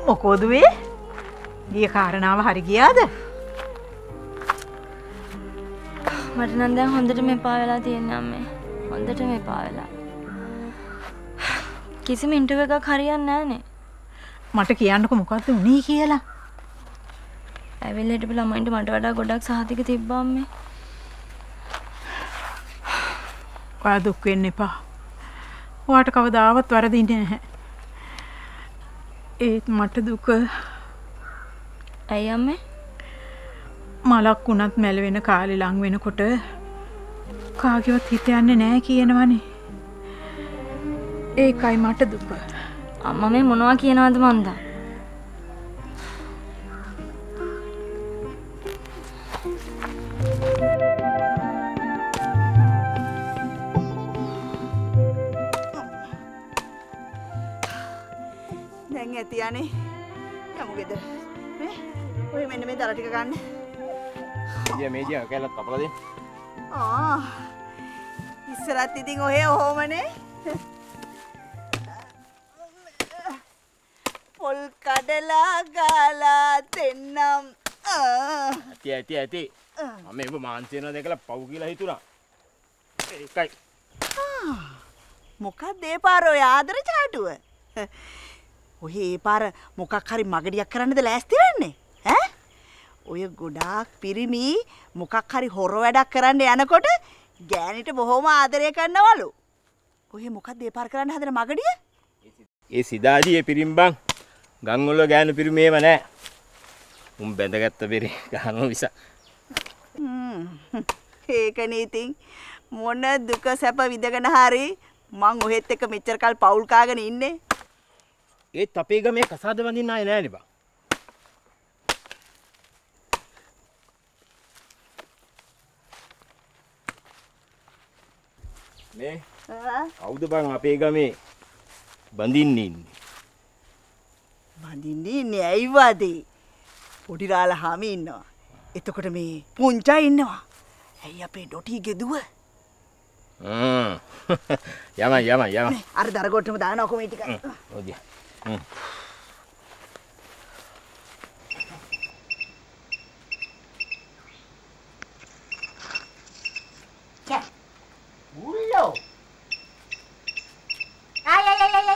මොකෝද වේ? ගිය කාරණාව හරි ගියාද? මට නම් දැන් හොඳටම එපා වෙලා තියෙනවා අම්මේ. හොඳටම එපා වෙලා. කිසිම ඉන්ටර්විව් එකක් හරියන්නේ නැහනේ. මට කියන්නකො මොකද්ද උනේ කියලා. ඇවිල්ලා හිටපු ළමයින්ට මට වඩා ගොඩක් සහතික තිබ්බා අම්මේ. ඔයා දුක් වෙන්න එපා. ඔයාට කවදාවත් වරදින්නේ නැහැ. ඒත් මට දුක. ඇයි අම්මේ? මලක් වුණත් මැල වෙන කාලේ ලඟ වෙනකොට කාගේවත් හිත යන්නේ නැහැ කියනවනේ. ඒකයි මට දුක. අම්මා මේ මොනවා කියනවද මන්දා? දැන් ඇති යන්නේ. යමු ගෙදර. මේ ඔය මෙන්න මේ දර ටික ගන්න. මේජිය කැලලත් කපලා දෙන්න. ඉස්සරත් ඉතින් ඔහේ ඔහොමනේ. පොල් කඩලා ගාලා දෙන්නම්. ඇති. මම ඒක මාන්සි වෙනවා දැකලා පව් කියලා හිතුණා. ඒකයි. මොකක්ද ඒ පාර ඔය ආදර චාටුව? ඔහේ ඒ පාර මොකක් හරි මගඩියක් කරන්නද ලෑස්ති වෙන්නේ? ඈ? ඔය ගොඩාක් පිරිමි මොකක් හරි හොර වැඩක් කරන්න යනකොට ගෑනිට බොහොම ආදරය කරනවලු. ඔහේ මොකක්ද ඒ පාර කරන්න හදන මගඩිය? ඒ සිදාදී ඒ පිරිම්බන් ගම් වල ගෑනු පිරිමේව නෑ. උන් බැඳගත්ත බෙරි ගහනවා විස. ඒකනේ ඉතින් මොන දුක සැප විඳගෙන හරි මං ඔහෙත් එක්ක මෙච්චර කල් පවුල් කාගෙන ඉන්නේ. ඒත් අපේ ගමේ කසාද වඳින්න ආයේ නෑනේ බං. මේ කවුද බං අපේ ගමේ බඳින්න ඉන්නේ? බඳින්න ඉන්නේ ඇයි වදේ? පොඩි රාලා හාමි ඉන්නවා. එතකොට මේ පුංචා ඉන්නවා. ඇයි අපේ ඩොටිගේ දුව? යම. අර දරගොට්ටම දානවා කොමේ ටික. ඔදියා. Ulo. Ay.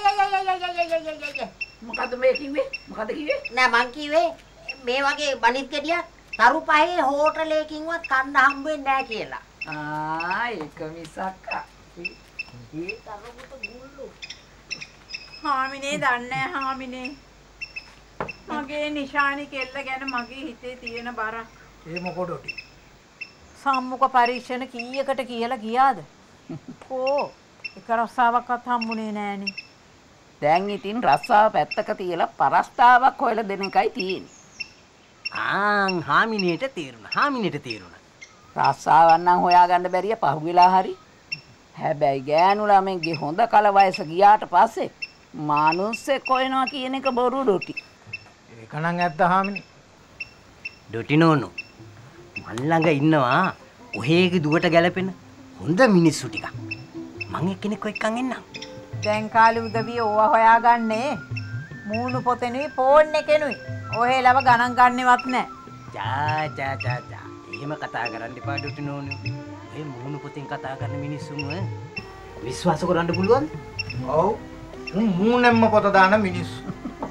මොකද්ද මේ කිව්වේ? මොකද්ද කිව්වේ? නෑ මං කිව්වේ මේ වගේ බනිත් ගෙඩියක් තරු පහේ හෝටලයකින්වත් කන්න හම්බ වෙන්නේ නෑ කියලා. ඒක මිසක්. ඒ තරුපුත ගුල්ලු. හාමිනේ දන්නේ හාමිනේ. මගේ නිශානි කෙල්ල ගැන මගේ හිතේ තියෙන බර. ඒ මොකටද? සම්මුඛ පරීක්ෂණ කීයකට කියලා ගියාද? කෝ එක රස්සාවක්වත් හම්බුනේ නෑනේ. දැන් ඉතින් රස්සාව පැත්තක තියලා පරස්තාවක් හොයලා දෙන එකයි තියෙන්නේ. හාමිනේට තේරුණා. රස්සාවක් නම් හොයාගන්න බැරිය පහුවෙලා හරි. හැබැයි ගෑනු ළමෙක්ගේ හොඳ කල වයස ගියාට පස්සේ මානුස්සෙක් හොයනවා කියන එක බොරු ඩොටි. ඒක නම් ඇත්ත හාමිනේ. ඩොටි නෝනෝ මන් ළඟ ඉන්නවා ඔහේගේ දුවට ගැලපෙන හොඳ මිනිස්සු ටිකක්. මං එක්කෙනෙක් එක්කන් එන්නම්. දැන් කාලේ උදවිය ඕවා හොයාගන්නේ මූණු පොතෙනුයි ෆෝන් එකෙනුයි. ඔහේ ලව ගණන් ගන්නෙවත් නෑ. චා. එහෙම කතා කරන්න එපා ඩොටි නෝනෝ. මේ මූණු පොතෙන් කතා කරන මිනිස්සුන්ව විශ්වාස කරන්න පුළුවන්ද? ඔව්. මූණෙන්ම පොත දාන මිනිස්සු.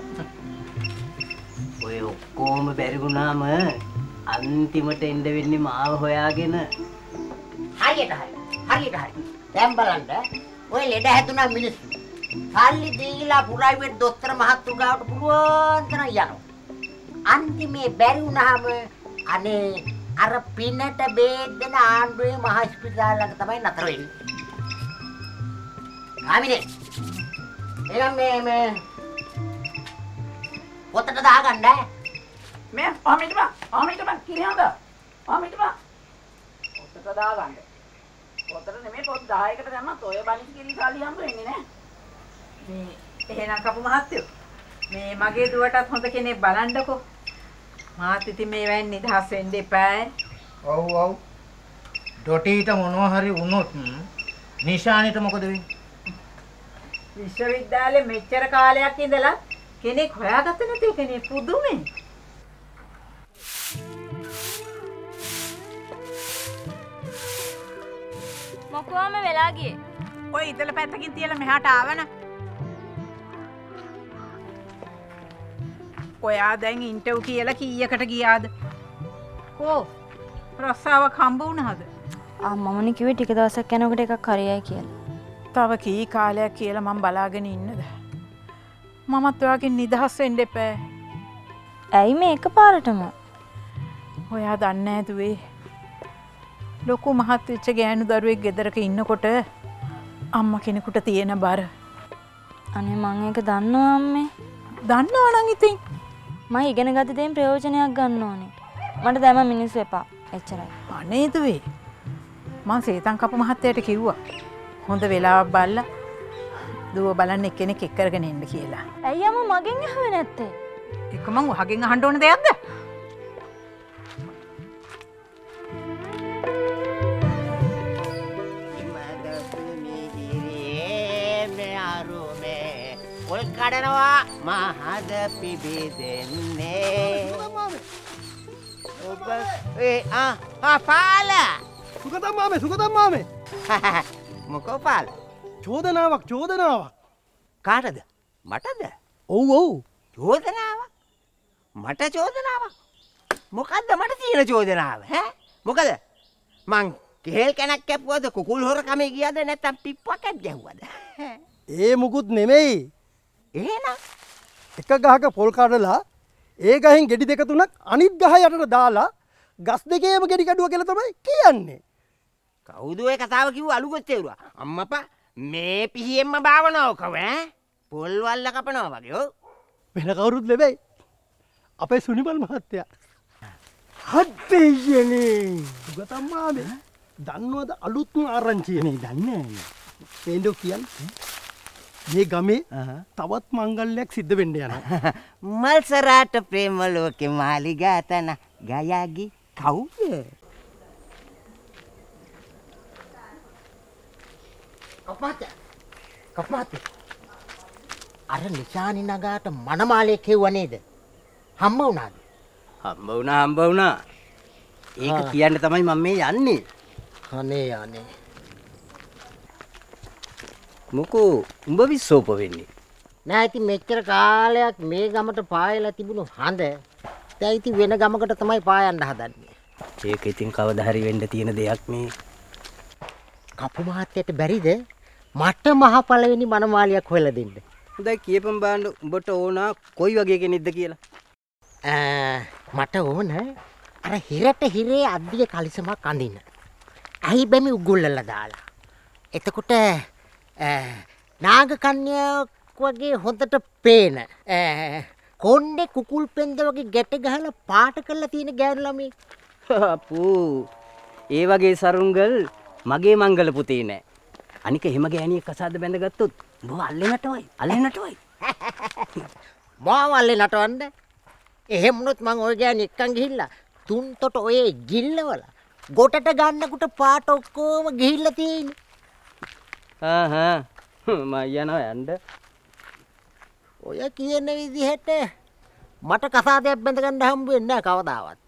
ඔය ඔක්කොම බැරි වුණාම අන්තිමට එන්න වෙන්නේ මාව හොයාගෙන. හරියට හරි. දැන් බලන්න ඔය ලෙඩ හැදුනා මිනිස්සු. සල්ලි දීලා ප්‍රයිවට් දොස්තර මහත්තු ගාවට පුළුවන් තරම් යනවා. අන්තිමේ බැරි වුණාම අනේ අර පින්නට බේත් දෙන ආණ්ඩුවේ මහ ස්පිතාල ළඟ තමයි නතර වෙන්නේ. ආමිනේ. එහෙනම් මේ පොතට දාගන්න ඈ. මේ ආමිට බං කියනද? ආමිට බං. පොතට දාගන්න. පොතට නෙමෙයි පොත් 10කට දැම්මත් ඔය බණිත් කිරි සල්ලි හම්බ වෙන්නේ නෑ. මේ එහෙනම් කපු මහත්තයෝ. මේ මගේ දුවටත් හොඳ කෙනෙක් බලන්නකෝ. මාත් ඉතින් මේ වෙන් නිදහස් වෙන්න එපා. ඔව්. ඩොටිට මොනවා හරි වුණොත් නිශානිට මොකද වෙන්නේ? විශ්වවිද්‍යාලේ මෙච්චර කාලයක් ඉඳලා කෙනෙක් හොයාගත්ත නැති කෙනෙක් පුදුමේ. මොකෝම වෙලා ගියේ. ඔය ඉතල පැත්තකින් තියලා මෙහාට ආවන. ඔයා දැන් ඉන්ටර්වයුව කියලා කීයකට ගියාද? කෝ රස්සාවක් හම්බ වුණාද? මමනේ කිව්වේ ටික දවසක් යනකොට එකක් හරියයි කියලා. තව කී කාලයක් කියලා මම බලාගෙන ඉන්නද? මමත් ඔයාගෙන් නිදහස් වෙන්න එපා. ඇයි මේ එකපාරටම? ඔයා දන්නේ නැද දුවේ? ලොකු මහත් වෙච්ච ගෑනු දරුවෙක් ගෙදරක ඉන්නකොට අම්මා කෙනෙකුට තියෙන බර. අනේ මං ඒක දන්නවා අම්මේ. දන්නවා නම් ඉතින් මම ඉගෙන ගත්ත දේෙන් ප්‍රයෝජනයක් ගන්න ඕනේ. මට දැම මිනිස්සු එපා. එච්චරයි. අනේ දුවේ. මං සේතන් කපු මහත්තයාට කිව්වා. හොඳ වෙලාවක් බලලා දුව බලන්න එක්කෙනෙක් එක් කරගෙන එන්න කියලා. ඇයි අම්මා මගෙන් අහුවේ නැත්තේ? ඒක මං වහගෙන් අහන්න ඕන දෙයක්ද? ඔල් කඩනවා මහද පිබිදෙන්නේ ඔබ පාල සුගතම් මාමේ මොකෝ පාල චෝදනාවක් කාටද මටද ඔව් චෝදනාවක් මට චෝදනාවක් මොකද්ද මට තියෙන චෝදනාව මොකද මං කෙහෙල් කැනක් කැපුවද කුකුල් හොරකමේ ගියද නැත්නම් පිප්පුවක් ගැහුවද ඒ මුකුත් නෙමෙයි එහෙනම් එක ගහක පොල් කඩලා ඒ ගහෙන් ගෙඩි දෙක තුනක් අනිත් ගහ යටට දාලා ගස් දෙකේම ගෙඩි කැඩුවා කියලා තමයි කියන්නේ. කවුද ඔය කතාව කිව්ව අලුගොත්තේරුවා? අම්මපා මේ පිහියෙන්ම භාවනාව කව පොල් වල්ල කපනවා වගේ ඔව්. වෙන කවුරුත් නෙවෙයි. අපේ සුනිමල් මහත්තයා. හත්පෙයනේ. සුගතම් මාමේ. දන්නවද අලුත්ම ආරංචියනේ දන්නේ නැහැ. පේන්ඩෝ කියන්නේ මේ ගමේ තවත් මංගල්‍යයක් සිද්ධ වෙන්න යනවා. මල්සරාට ප්‍රේම ලෝකේ මාලිගාතන ගයාගි කවුද? කප්මාත අර නිශානි නගාට මනමාලේ කෙව්ව නේද? හම්බ වුණාද? හම්බ වුණා. ඒක කියන්න තමයි මම මේ යන්නේ. අනේ මොකෝ උඹ විශ්ෝප වෙන්නේ? නෑ ඉතින් මෙච්චර කාලයක් මේ ගමට පායලා තිබුණු හඳ දැන් ඉතින් වෙන ගමකට තමයි පායන්න හදන්නේ. ඒක ඉතින් කවදා හරි වෙන්න තියෙන දෙයක් මේ. කපු මහත්තයට බැරිද මට මහ පළවෙනි මනමාලියක් හොයලා දෙන්න? හොඳයි කියපන් බලන්න උඹට ඕන කොයි වගේ කෙනෙක්ද කියලා. මට ඕන අර හිරට හිරේ අද්දිය කලිසමක් අඳින්න. ඇහි බැමි උගුල්ලලා දාලා. එතකොට නාග කන්‍යාවක් වගේ හොඳට පේන. කොණ්ඩේ කුකුල් පෙන්ද වගේ ගැට ගහලා පාට කරලා තියෙන ගෑනු ළමයි. අපෝ ඒ වගේ සරුංගල් මගේ මංගල පුතේ නෑ. අනික එහෙම ගෑණියෙක් කසාද බැඳගත්තොත් උඹ අල්ලෙන්නටවයි. මාව අල්ලේ නටවන්න. එහෙම වුණොත් මං ඔය ගෑණි එක්කන් ගිහිල්ලා තුන්තොට ඔය ගිල්ලවල ගොටට ගන්නකොට පාට ඔක්කොම ගිහිල්ලා තියෙන්නේ. මම යනවා යන්න. ඔය කියන විදිහට මට කසාදයක් බැඳ ගන්න හම්බ වෙන්නේ නැහැ කවදාවත්.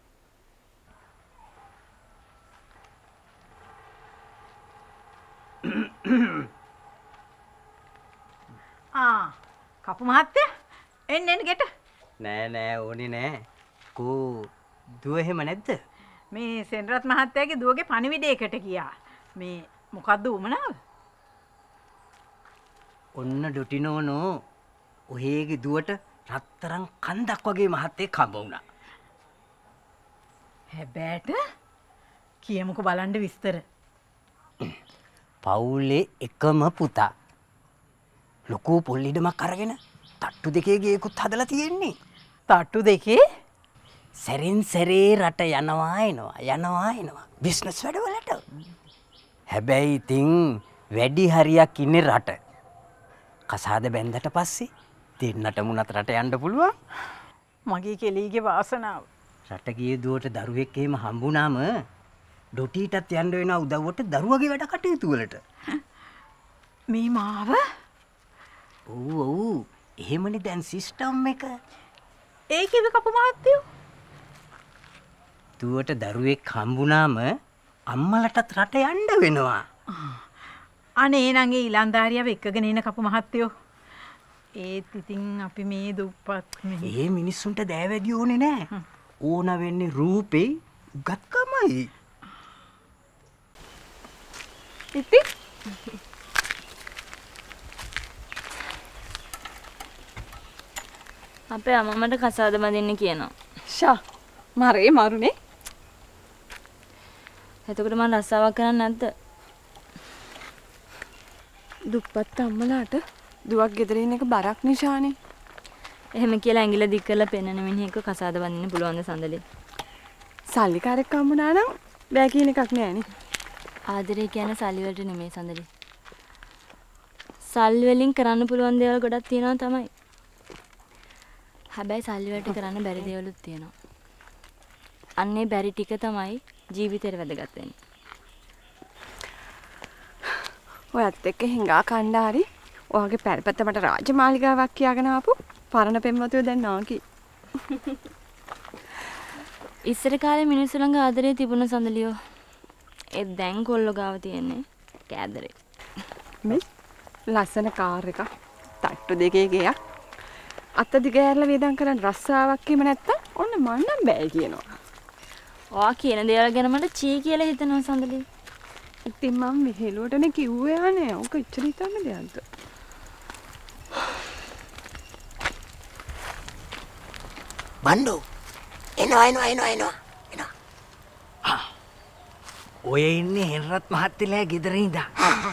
කපු මහත්තයා එන්න ගෙට. නෑ ඕනේ නෑ. කෝ දුව එහෙම නැද්ද? මේ සෙන්රත් මහත්තයාගේ දුවගේ පණිවිඩයකට ගියා. මේ මොකද්ද උමනාව? ඔන්න ඩොටිනෝනෝ ඔහේගේ දුවට රත්තරන් කන්දක් වගේ මහත්තයෙක් හම්බ වුණා. හැබැයිට කියමුකෝ බලන්න විස්තර. පවුලේ එකම පුතා. ලොකු පොල් ඉඩමක් අරගෙන තට්ටු දෙකේ ගේකුත් හදලා තියෙන්නේ. තට්ටු දෙකේ සැරින් සැරේ රට යනවා බිස්නස් වැඩවලට. හැබැයි ඉතින් වැඩි හරියක් ඉන්නේ රට. කසාද බැන්දට පස්සේ දෙන්නට මුණත් රට යන්න පුළුවන්. මගේ කෙලීගේ වාසනාව. රට ගියේ දුවට දරුවෙක් එහෙම හම්බුනාම ඩොටීටත් යන්න වෙනවා උදව්වට දරුවගේ වැඩ කටයුතු වලට. මේ මාව? ඔව් එහෙමනේ දැන් සිස්ටම් එක. ඒ කිව්ව කපු මහත්තයෝ. දුවට දරුවෙක් හම්බුනාම අම්මලටත් රට යන්න වෙනවා. අනේ නං ඒ ඊලන්දාරියව එක්කගෙන එන කපු මහත්තයෝ. ඒත් ඉතින් අපි මේ දුප්පත් ඒ මිනිස්සුන්ට දෑවැඩි ඕනේ නෑ. ඕන වෙන්නේ රූපේ උගත්කමයි. ඉතින් අපේ අම්මට කසාද බඳින්න කියනවා. ෂා මරේ මරුනේ. එතකොට මම රස්සාවක් කරන්නේ නැද්ද? දුප්පත් අම්මලාට දුවක් ගෙදර ඉන්න එක බරක් නිශානේ. එහෙම කියලා ඇඟිල්ල දික් කරලා පෙන්නන මිනිහෙක්ව කසාද බඳින්න පුළුවන් ද සඳලේ? සල්ලිකාරයෙක් හම්බුනා නම් බෑ කියන එකක් නෑනේ. ආදරේ කියන්නේ සල්ලි වලට නෙමෙයි සඳලේ. සල්ලි වලින් කරන්න පුළුවන් දේවල් ගොඩක් තියෙනවා තමයි. හැබැයි සල්ලි වලට කරන්න බැරි දේවලුත් තියෙනවා. අන්නේ බැරි ටික තමයි ජීවිතේට වැදගත් වෙන්නේ. ඔයත් එක්ක හිඟා කණ්ඩාරි ඔයාගේ පැරපැත්ත මට රාජමාලිගාවක් කියාගෙන ආපු පරණ පෙම්වතුයෝ දැන් නාකි. ඉස්සර කාලේ මිනිස්සු ළඟ ආදරේ තිබුණ සඳලියෝ. ඒ දැන් කොල්ලෝ ගාව තියෙන්නේ කෑදරේ. මේ ලස්සන කාර් එක තට්ටු දෙකේ ගයක් අත දිග ඇරලා වේදම් කරන් රස්සාවක් කිම නැත්තම් ඔන්න මන් නම් බෑ කියනවා. ඔයා කියන දේවල් ගැන මට චී කියලා හිතෙනවා සඳලිය. ඉතින් මම මෙහෙලුවටනේ කිව්වේ යන්නේ. ඔක ඉච්චර හිතන්න දෙයක්ද? බණ්ඩෝ එනවා. ඔය ඉන්නේ හෙන්රත් මහත්තයලා ගෙදර ඉඳන්.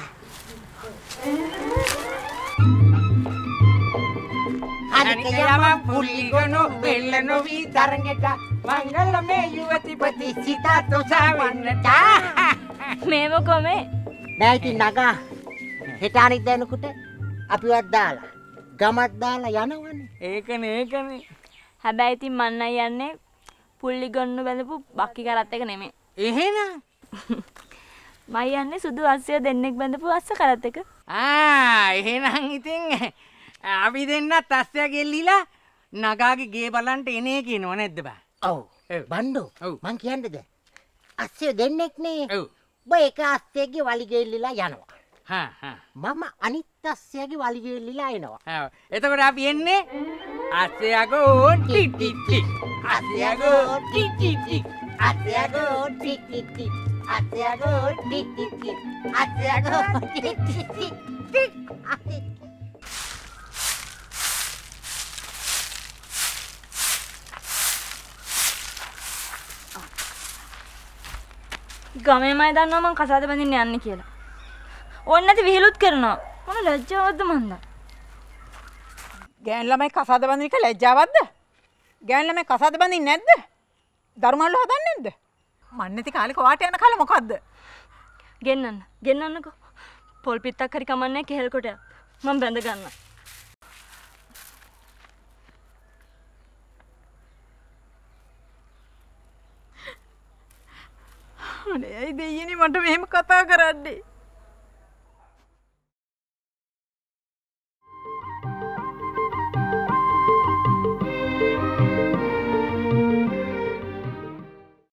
අනිකයම පුල්ලිගොනු බෙල්ලනු වී තරගෙට මංගලමේ යුවතිපති සිතා තුසාවන්නට. මේව කොමේ නෑ ඉතින් නගා හෙට අනිත් දැනකට අපිවත් දාලා ගමත් දාලා යනවනේ. ඒකනේ. හැබැයි ඉතින් මන්නයි යන්නේ පුල්ලි ගොන්නු බැඳපු බක්කි කරත් එක නෙමෙයි. එහෙනම් මම යන්නේ සුදු අස්සය දෙන්නෙක් බැඳපු අස්ස කරත් එක. එහෙනම් ඉතින් අපි දෙන්නත් අස්සය ගෙල්ලිලා නගාගේ ගේ බලන්ට එනේ කියනව නැද්ද බා? ඔව්. බණ්ඩෝ මං කියන්නේද? අස්සය දෙන්නෙක් නේ. ඔව්. ඔබ එක අස්සයගේ වලිගෙල්ලිලා යනවා. මම අනිත් අස්සයගේ වලිගෙල්ලිලා එනවා. එතකොට අපි එන්නේ අස්සයගෝ ටිටිටි. අස්සයගෝ ටිටිටි. අස්සයගෝ ටිටිටි. අස්සයගෝ ටිටිටි. අස්සයගෝ ටිටිටි. ගමේමයි දන්නවා මං කසාද බඳින්න යන්නේ කියලා. ඕන්න නැති විහිළුත් කරනවා. මොන ලැජ්ජාවක්ද මන්දා. ගෑන් ළමයි කසාද බඳින එක ලැජ්ජාවක්ද? ගෑන් ළමයි කසාද බඳින්නේ නැද්ද? දරුමල්ල හදන්නේ නැද්ද? මන් නැති කාලේ කොහාට යන කාලේ මොකද්ද? ගෙන්නන්නකෝ. පොල් පිටක් හරි කමන්නේ කෙහෙල් කොටයක්. මම බැඳ ගන්නවා. අනේ ඇයි දෙයියනේ මට මෙහෙම කතා කරන්නේ?